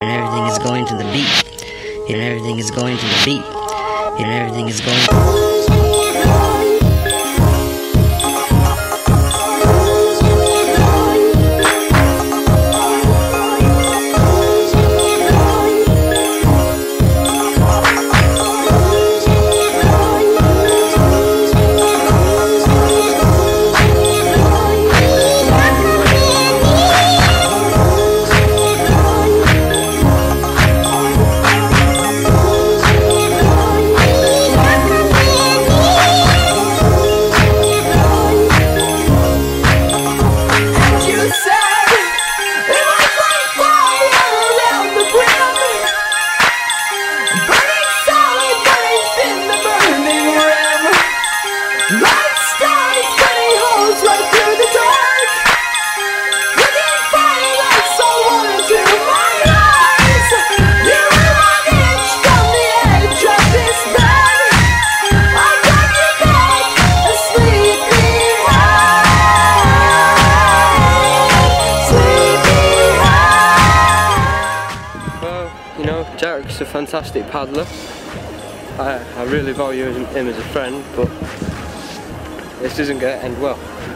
And everything is going to the beat. And everything is going to the beat. And everything is going Jack's a fantastic paddler. I really value him as a friend, but this doesn't going to end well.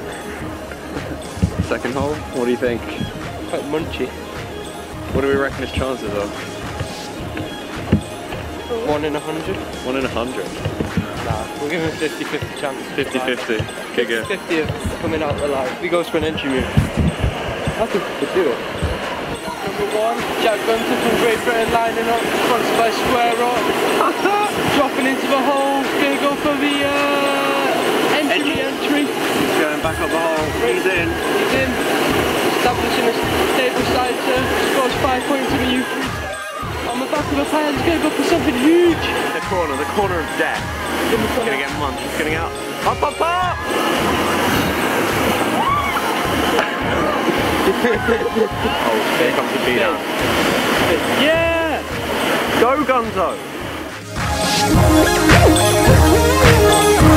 Second hole, what do you think? Quite munchy. What do we reckon his chances are? 1 in 100. 1 in 100? Nah, we'll give him a 50-50 chance. 50-50. Okay, go. 50 of coming out alive. If he goes for an entry move, I think we could do it. Number 1, Jack Gunter from Great Britain lining up, sponsored by Square Rock. Dropping into the hole, gonna go for the entry. He's going back up the hole, he's in. He's in, establishing a stable side turn, scores 5 points in the youth. On the back of the pile, he's gonna go for something huge. The corner of death. He's gonna get munched, he's getting out. Up, up, up! Oh, here comes the beat down. Yeah! Go, Gunter!